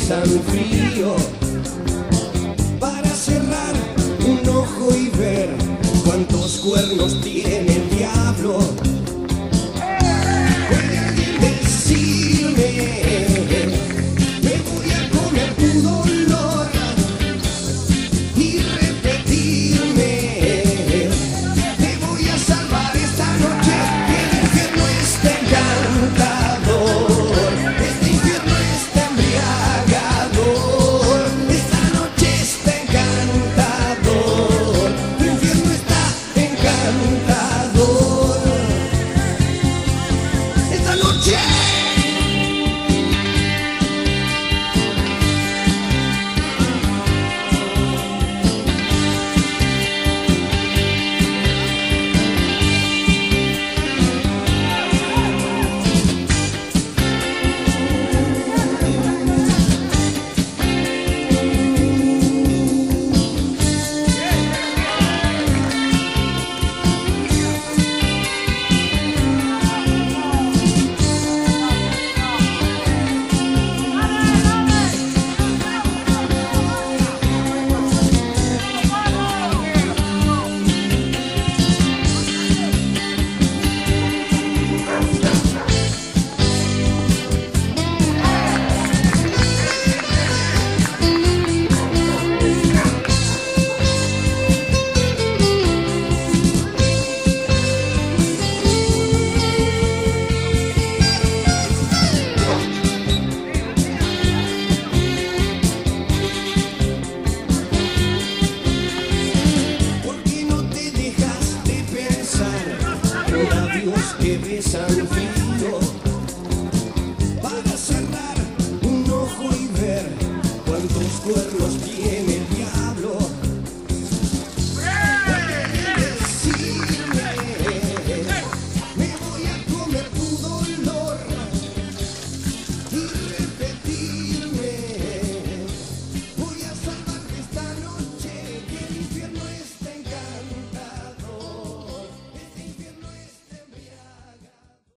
besan frío, para cerrar un ojo y ver cuántos cuernos tiene el diablo. ¿Puede alguien decirme? Me voy a comer tu dolor y repetirme. Te voy a salvar esta noche, que el infierno está encantador. Este infierno está embriagador. Esta noche está encantador. Tu infierno está encantador. Esta noche. Que besan frío.